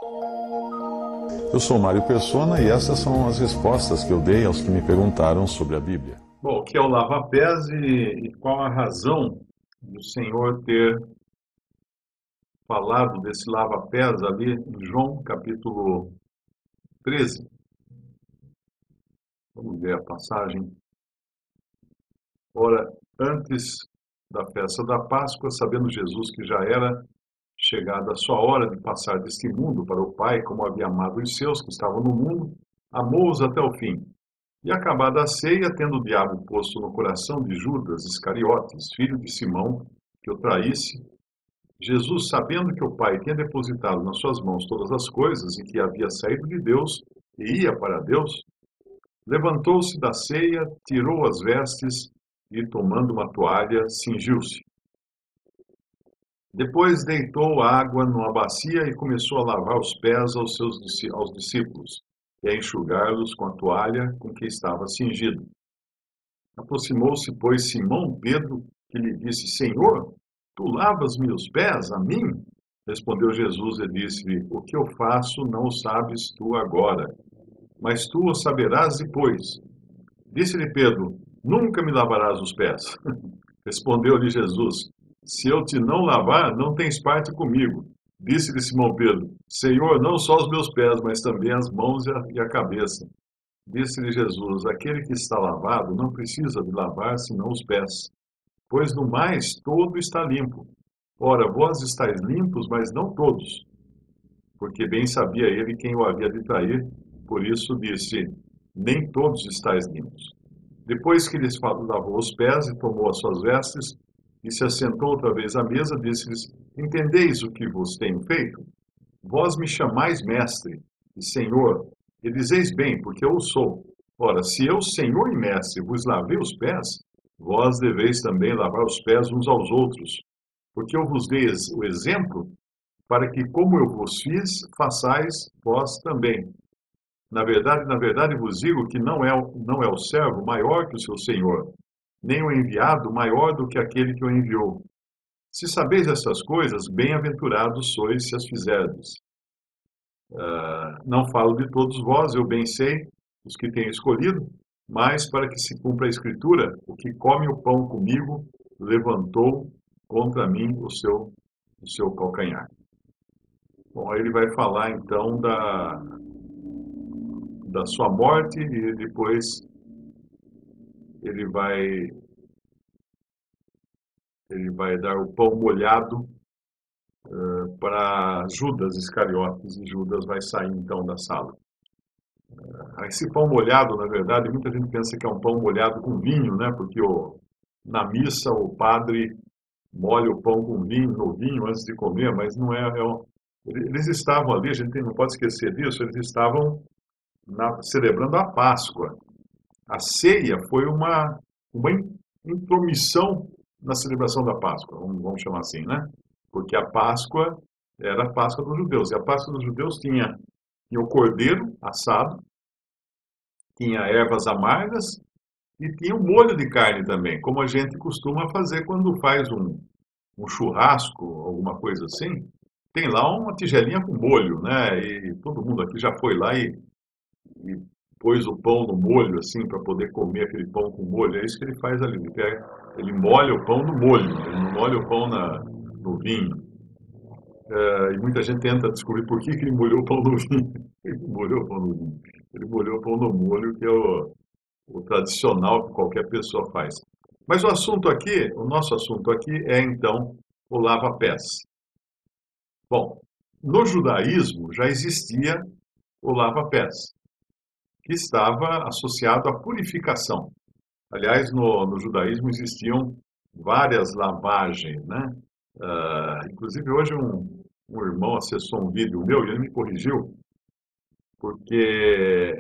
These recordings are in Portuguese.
Eu sou Mário Persona e essas são as respostas que eu dei aos que me perguntaram sobre a Bíblia. Bom, o que é o lava-pés e qual a razão do Senhor ter falado desse lava-pés ali em João capítulo 13? Vamos ver a passagem. Ora, antes da festa da Páscoa, sabendo Jesus que já era chegada a sua hora de passar deste mundo para o Pai, como havia amado os seus que estavam no mundo, amou-os até o fim. E acabada a ceia, tendo o diabo posto no coração de Judas Iscariotes, filho de Simão, que o traísse, Jesus, sabendo que o Pai tinha depositado nas suas mãos todas as coisas e que havia saído de Deus e ia para Deus, levantou-se da ceia, tirou as vestes e, tomando uma toalha, cingiu-se. Depois deitou água numa bacia e começou a lavar os pés aos discípulos e a enxugá-los com a toalha com que estava cingido. Aproximou-se, pois, Simão Pedro, que lhe disse: Senhor, tu lavas-me os pés a mim? Respondeu Jesus e disse-lhe: O que eu faço não o sabes tu agora, mas tu o saberás depois. Disse-lhe Pedro: Nunca me lavarás os pés. Respondeu-lhe Jesus: Se eu te não lavar, não tens parte comigo. Disse-lhe Simão Pedro: Senhor, não só os meus pés, mas também as mãos e a cabeça. Disse-lhe Jesus: Aquele que está lavado não precisa de lavar senão os pés, pois no mais todo está limpo. Ora, vós estáis limpos, mas não todos. Porque bem sabia ele quem o havia de trair, por isso disse: Nem todos estáis limpos. Depois que lhes lavou os pés e tomou as suas vestes, e se assentou outra vez à mesa, disse-lhes: Entendeis o que vos tenho feito? Vós me chamais mestre e senhor, e dizeis bem, porque eu o sou. Ora, se eu, senhor e mestre, vos lavei os pés, vós deveis também lavar os pés uns aos outros, porque eu vos dei o exemplo, para que, como eu vos fiz, façais vós também. Na verdade vos digo que não é o servo maior que o seu senhor, nem o enviado maior do que aquele que o enviou. Se sabeis essas coisas, bem-aventurados sois se as fizerdes. Não falo de todos vós, eu bem sei, os que tenho escolhido, mas para que se cumpra a Escritura, o que come o pão comigo, levantou contra mim o seu calcanhar. Bom, aí ele vai falar então da sua morte e depois ele vai dar o pão molhado para Judas Iscariotes, e Judas vai sair então da sala. Esse pão molhado, na verdade, muita gente pensa que é um pão molhado com vinho, né? Porque na missa o padre molha o pão com vinho, no vinho antes de comer, mas não é. Eles estavam ali, a gente não pode esquecer disso, eles estavam celebrando a Páscoa. A ceia foi uma intromissão na celebração da Páscoa, vamos chamar assim, né? Porque a Páscoa era a Páscoa dos judeus, e a Páscoa dos judeus tinha o cordeiro assado, tinha ervas amargas e tinha um molho de carne também, como a gente costuma fazer quando faz um churrasco, alguma coisa assim. Tem lá uma tigelinha com molho, né? E todo mundo aqui já foi lá e pôs o pão no molho, assim, para poder comer aquele pão com molho. É isso que ele faz ali. Ele molha o pão no molho, ele não molha o pão no vinho. E muita gente tenta descobrir por que ele molhou o pão no vinho. Ele molhou o pão no vinho. Ele molhou o pão no molho, que é o tradicional que qualquer pessoa faz. Mas o nosso assunto aqui é, então, o lava-pés. Bom, no judaísmo já existia o lava-pés, que estava associado à purificação. Aliás, no judaísmo existiam várias lavagens, né? Inclusive, hoje um irmão acessou um vídeo meu e ele me corrigiu, porque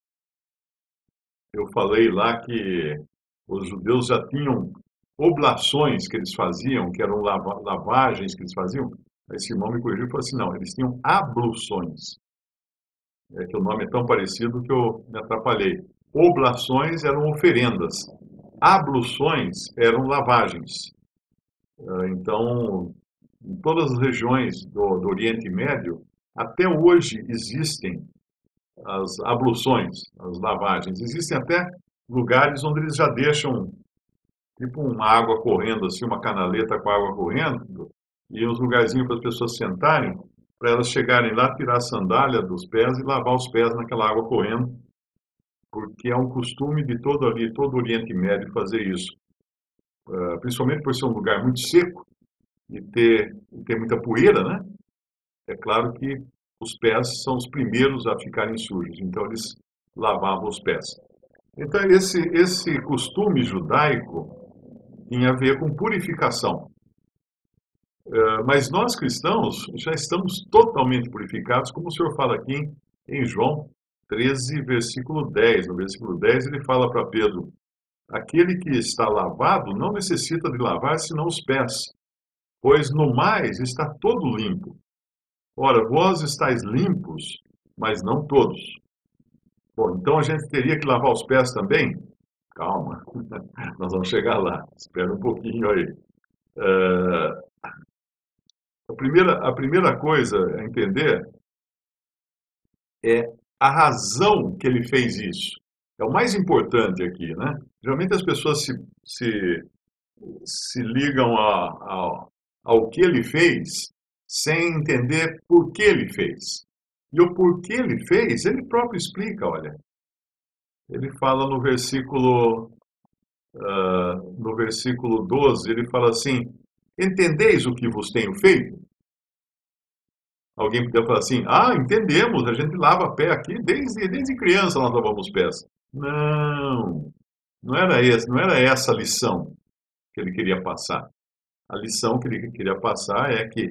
eu falei lá que os judeus já tinham oblações que eles faziam, que eram lavagens que eles faziam. Esse irmão me corrigiu e falou assim, não, eles tinham abluções. É que o nome é tão parecido que eu me atrapalhei. Oblações eram oferendas. Abluções eram lavagens. Então, em todas as regiões do Oriente Médio, Até hoje existem as abluções, as lavagens. Existem até lugares onde eles já deixam tipo uma água correndo, assim, uma canaleta com água correndo, e uns lugarzinhos para as pessoas sentarem, para elas chegarem lá, tirar a sandália dos pés e lavar os pés naquela água correndo, porque é um costume de todo ali, todo o Oriente Médio fazer isso. Principalmente por ser um lugar muito seco e ter muita poeira, né? É claro que os pés são os primeiros a ficarem sujos, então eles lavavam os pés. Então esse costume judaico tinha a ver com purificação. Mas nós cristãos já estamos totalmente purificados, como o Senhor fala aqui em João 13, versículo 10. No versículo 10 ele fala para Pedro: aquele que está lavado não necessita de lavar senão os pés, pois no mais está todo limpo. Ora, vós estáis limpos, mas não todos. Bom, então a gente teria que lavar os pés também? Calma, nós vamos chegar lá. Espera um pouquinho aí. A primeira coisa a entender é a razão que ele fez isso. É o mais importante aqui, né? Geralmente as pessoas se ligam ao que ele fez sem entender por que ele fez. E o porquê ele fez, ele próprio explica, olha. Ele fala no versículo 12, ele fala assim: entendeis o que vos tenho feito? Alguém podia falar assim: entendemos, a gente lava pé aqui, desde criança nós lavamos pés. Não era essa a lição que ele queria passar. A lição que ele queria passar é que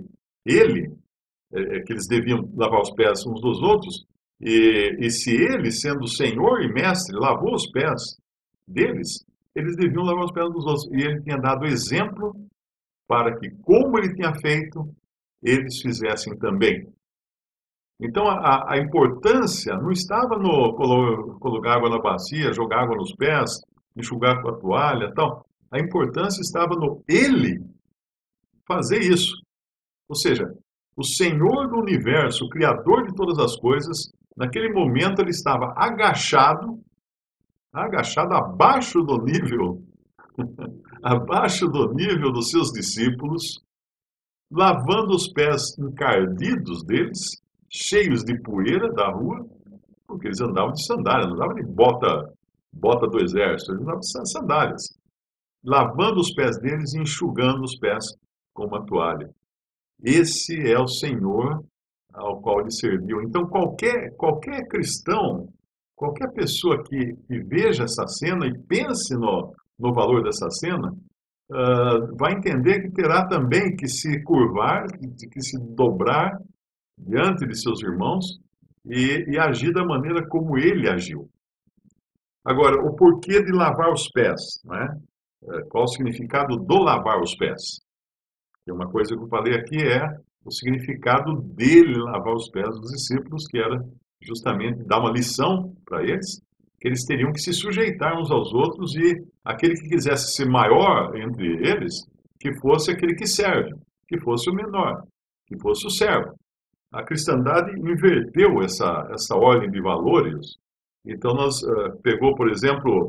que eles deviam lavar os pés uns dos outros, e se ele, sendo Senhor e Mestre, lavou os pés deles, eles deviam lavar os pés dos outros. E ele tinha dado exemplo para que, como ele tinha feito, eles fizessem também. Então, a importância não estava no colocar água na bacia, jogar água nos pés, enxugar com a toalha, tal. A importância estava no ele fazer isso. Ou seja, o Senhor do universo, o Criador de todas as coisas, naquele momento ele estava agachado abaixo do nível, abaixo do nível dos seus discípulos, lavando os pés encardidos deles, cheios de poeira da rua, porque eles andavam de sandálias, não andavam de bota do exército, eles andavam de sandálias, lavando os pés deles e enxugando os pés com uma toalha. Esse é o Senhor ao qual ele serviu. Então, qualquer cristão, qualquer pessoa que veja essa cena e pense no valor dessa cena, vai entender que terá também que se curvar, que se dobrar diante de seus irmãos e agir da maneira como ele agiu. Agora, o porquê de lavar os pés, né? Qual o significado do lavar os pés? E uma coisa que eu falei aqui é o significado dele lavar os pés dos discípulos, que era justamente dar uma lição para eles, que eles teriam que se sujeitar uns aos outros e aquele que quisesse ser maior entre eles, que fosse aquele que serve, que fosse o menor, que fosse o servo. A cristandade inverteu essa ordem de valores. Então, nós pegou, por exemplo,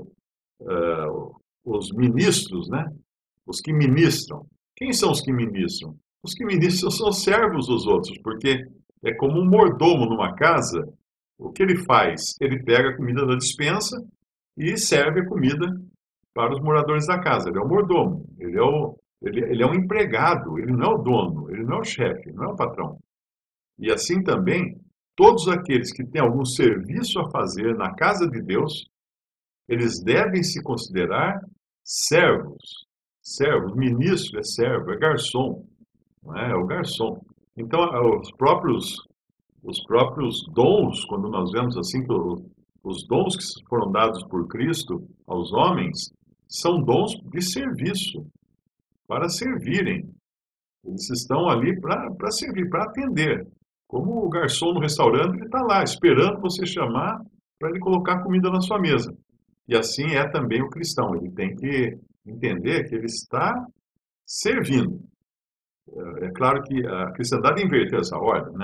os ministros, né? Os que ministram. Quem são os que ministram? Os que ministram são servos dos outros, porque é como um mordomo numa casa. O que ele faz? Ele pega a comida da despensa e serve a comida para os moradores da casa. Ele é o mordomo, ele é um empregado, ele não é o dono, ele não é o chefe, não é o patrão. E assim também, todos aqueles que têm algum serviço a fazer na casa de Deus, eles devem se considerar servos. Servo, ministro é servo, é garçom, não é? É o garçom. Então, os próprios dons, quando nós vemos assim, que os dons que foram dados por Cristo aos homens, são dons de serviço, para servirem. Eles estão ali para servir, para atender. Como o garçom no restaurante, ele está lá, esperando você chamar para ele colocar comida na sua mesa. E assim é também o cristão, ele tem que entender que ele está servindo. É claro que a cristandade inverteu essa ordem, né?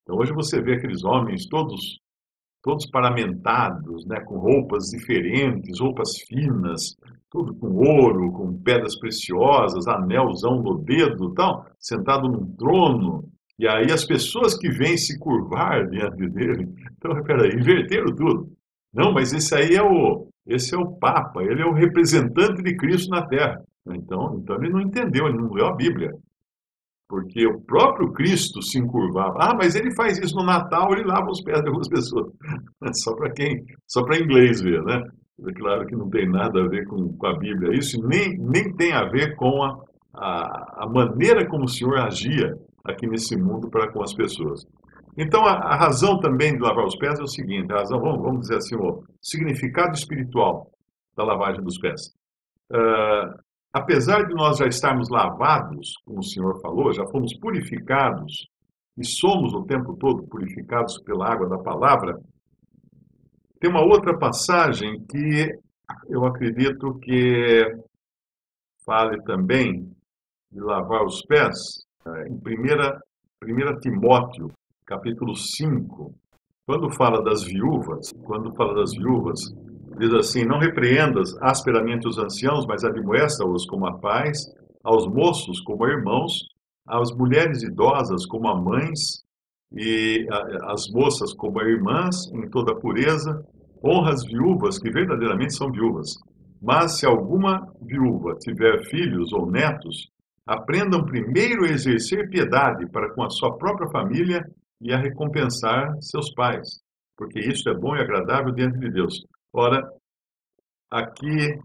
Então hoje você vê aqueles homens todos paramentados, né, com roupas diferentes, roupas finas, tudo com ouro, com pedras preciosas, anelzão no dedo, tal, sentado num trono. E aí as pessoas que vêm se curvar diante dele, então, peraí, inverteram tudo. Não, mas esse é o Papa, ele é o representante de Cristo na Terra. Então ele não entendeu, ele não leu a Bíblia. Porque o próprio Cristo se encurvava. Ah, mas ele faz isso no Natal, ele lava os pés de algumas pessoas. Só para inglês ver, né? É claro que não tem nada a ver com a Bíblia isso, nem tem a ver com a maneira como o Senhor agia aqui nesse mundo para com as pessoas. Então, a razão também de lavar os pés é o seguinte, a razão, vamos dizer assim, o significado espiritual da lavagem dos pés. Apesar de nós já estarmos lavados, como o Senhor falou, já fomos purificados, e somos o tempo todo purificados pela água da palavra, tem uma outra passagem que eu acredito que fale também de lavar os pés, em 1 Timóteo, capítulo 5, quando fala das viúvas, diz assim, não repreendas asperamente os anciãos, mas admoesta-os como a paz, aos moços como a irmãos, às mulheres idosas como a mães, e as moças como a irmãs, em toda a pureza, honra as viúvas, que verdadeiramente são viúvas. Mas se alguma viúva tiver filhos ou netos, aprendam primeiro a exercer piedade para com a sua própria família e a recompensar seus pais, porque isso é bom e agradável diante de Deus. Ora, aqui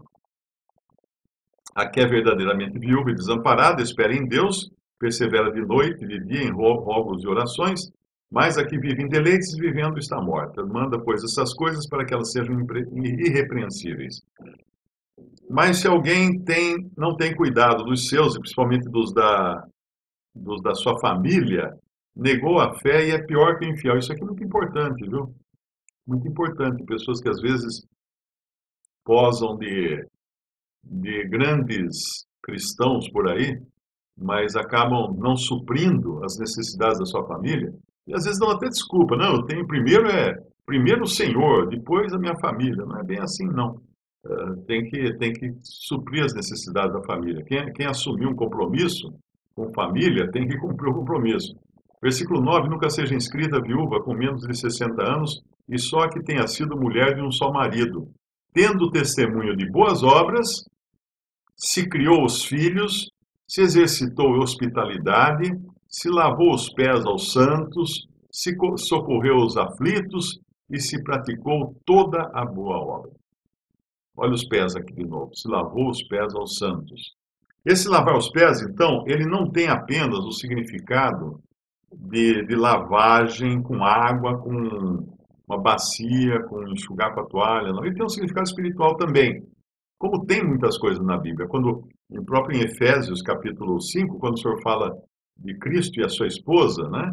é verdadeiramente viúva e desamparada, espera em Deus, persevera de noite e de dia em rogos e orações, mas a que vive em deleites, vivendo está morta. Manda, pois, essas coisas para que elas sejam irrepreensíveis. Mas se alguém não tem cuidado dos seus, e principalmente dos da sua família, negou a fé e é pior que o infiel. Isso aqui é muito importante, viu? Muito importante. Pessoas que às vezes posam de grandes cristãos por aí, mas acabam não suprindo as necessidades da sua família. E às vezes dão até desculpa. Não, eu tenho primeiro o Senhor, depois a minha família. Não é bem assim, não. Tem que suprir as necessidades da família. Quem assumir um compromisso com família tem que cumprir o compromisso. Versículo 9, nunca seja inscrita viúva com menos de 60 anos e só que tenha sido mulher de um só marido, tendo testemunho de boas obras, se criou os filhos, se exercitou a hospitalidade, se lavou os pés aos santos, se socorreu os aflitos e se praticou toda a boa obra. Olha os pés aqui de novo, se lavou os pés aos santos. Esse lavar os pés, então, ele não tem apenas o significado de lavagem com água, com uma bacia, com enxugar com a toalha, não. Ele tem um significado espiritual também. Como tem muitas coisas na Bíblia. Próprio em Efésios, capítulo 5, quando o Senhor fala de Cristo e a sua esposa, né?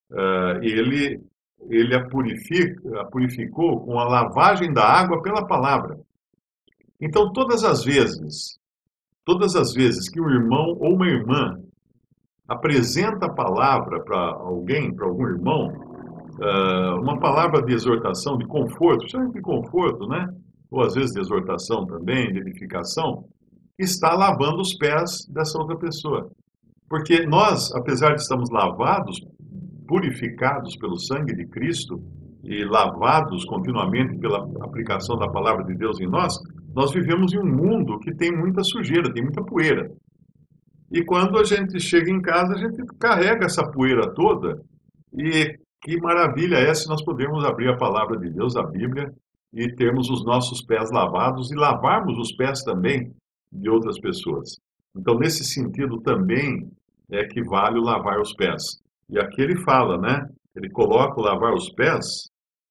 Ele a purificou com a lavagem da água pela palavra. Então, todas as vezes que um irmão ou uma irmã apresenta a palavra para alguém, para algum irmão, uma palavra de exortação, de conforto, principalmente de conforto, né? Ou às vezes de exortação também, de edificação, está lavando os pés dessa outra pessoa. Porque nós, apesar de estarmos lavados, purificados pelo sangue de Cristo e lavados continuamente pela aplicação da palavra de Deus em nós vivemos em um mundo que tem muita sujeira, tem muita poeira. E quando a gente chega em casa, a gente carrega essa poeira toda. E que maravilha é se nós pudermos abrir a palavra de Deus, a Bíblia, e termos os nossos pés lavados e lavarmos os pés também de outras pessoas. Então, nesse sentido também é que vale o lavar os pés. E aqui ele fala, né? Ele coloca o lavar os pés,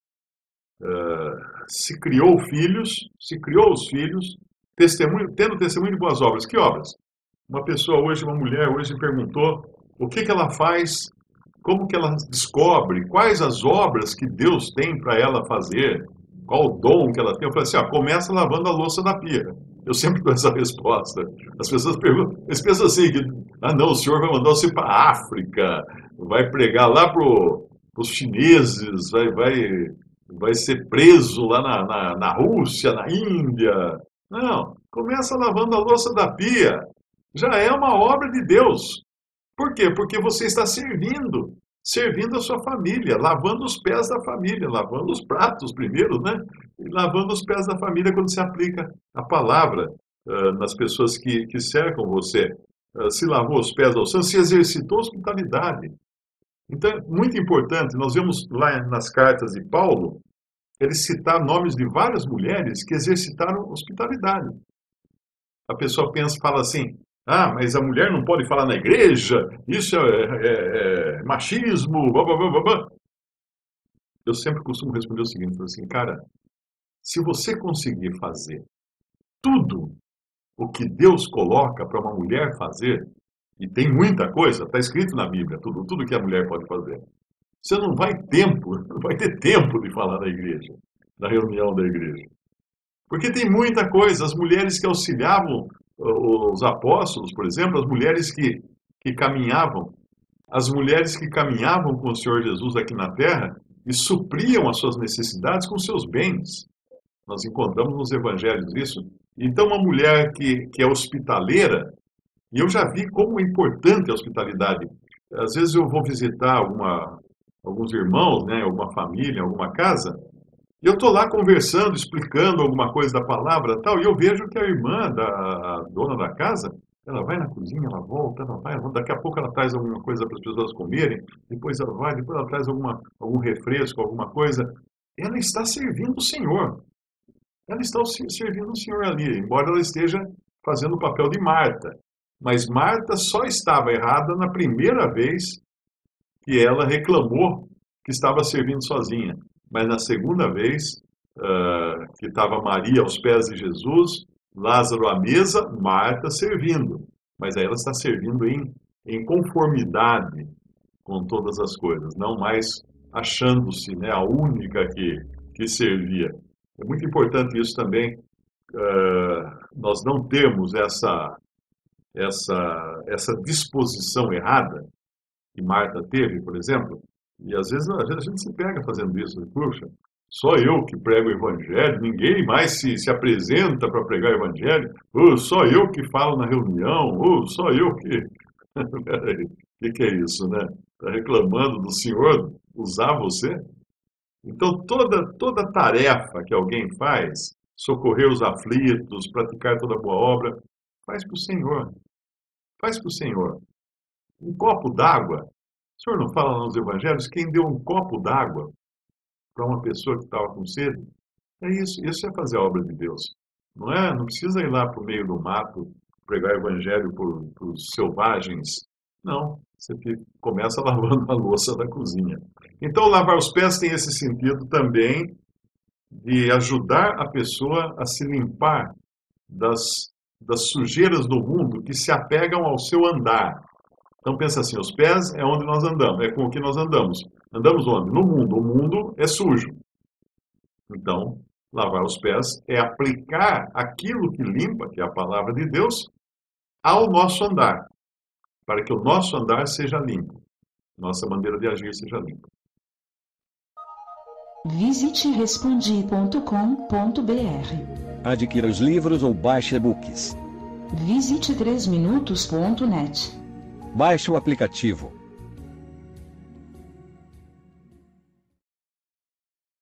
se criou os filhos, tendo testemunho de boas obras. Que obras? Uma mulher hoje perguntou o que ela faz, como que ela descobre, quais as obras que Deus tem para ela fazer, qual o dom que ela tem. Eu falei assim, começa lavando a louça da pia. Eu sempre dou essa resposta. As pessoas perguntam, eles pensam assim, não, o senhor vai mandar você para a África, vai pregar lá pro os chineses, vai ser preso lá na Rússia, na Índia. Não, começa lavando a louça da pia. Já é uma obra de Deus. Por quê? Porque você está servindo a sua família, lavando os pés da família, lavando os pratos primeiro, né? E lavando os pés da família quando se aplica a palavra nas pessoas que cercam você. Se lavou os pés ao santo, se exercitou a hospitalidade. Então, é muito importante, nós vemos lá nas cartas de Paulo, ele citar nomes de várias mulheres que exercitaram hospitalidade. A pessoa fala assim, mas a mulher não pode falar na igreja, isso é machismo, blá, blá, blá, blá, blá. Eu sempre costumo responder o seguinte, assim, cara, se você conseguir fazer tudo o que Deus coloca para uma mulher fazer, e tem muita coisa, está escrito na Bíblia, tudo que a mulher pode fazer, você não vai ter tempo de falar na igreja, na reunião da igreja. Porque tem muita coisa, as mulheres que auxiliavam os apóstolos, por exemplo, as mulheres que caminhavam com o Senhor Jesus aqui na terra e supriam as suas necessidades com seus bens. Nós encontramos nos evangelhos isso. Então, uma mulher que é hospitaleira, e eu já vi como é importante a hospitalidade. Às vezes eu vou visitar alguns irmãos, né, alguma família, alguma casa, e eu estou lá conversando, explicando alguma coisa da palavra tal, e eu vejo que a irmã, a dona da casa, ela vai na cozinha, ela volta, daqui a pouco ela traz alguma coisa para as pessoas comerem, depois ela traz algum refresco, alguma coisa. Ela está servindo o Senhor. Ela está servindo o Senhor ali, embora ela esteja fazendo o papel de Marta. Mas Marta só estava errada na primeira vez que ela reclamou que estava servindo sozinha. Mas na segunda vez, que estava Maria aos pés de Jesus, Lázaro à mesa, Marta servindo. Mas aí ela está servindo em conformidade com todas as coisas, não mais achando-se, né, a única que servia. É muito importante isso também, nós não termos essa disposição errada que Marta teve, por exemplo, e às vezes a gente se pega fazendo isso. Puxa, só eu que prego o evangelho, ninguém mais se apresenta para pregar o evangelho, só eu que falo na reunião, só eu que... Peraí, o que é isso, né? Está reclamando do Senhor usar você? Então, toda tarefa que alguém faz, socorrer os aflitos, praticar toda boa obra, faz para o Senhor. Faz para o Senhor. Um copo d'água. O Senhor não fala nos evangelhos? Quem deu um copo d'água para uma pessoa que estava com sede? É isso. Isso é fazer a obra de Deus. Não é? Não precisa ir lá para o meio do mato pregar o evangelho para os selvagens. Não. Você começa lavando a louça da cozinha. Então, lavar os pés tem esse sentido também de ajudar a pessoa a se limpar das sujeiras do mundo que se apegam ao seu andar. Então pensa assim, os pés é onde nós andamos, é com o que nós andamos. Andamos onde? No mundo. O mundo é sujo. Então, lavar os pés é aplicar aquilo que limpa, que é a palavra de Deus, ao nosso andar, para que o nosso andar seja limpo, nossa maneira de agir seja limpa. Visite respondi.com.br. Adquira os livros ou baixe e-books. Visite 3minutos.net. Baixe o aplicativo.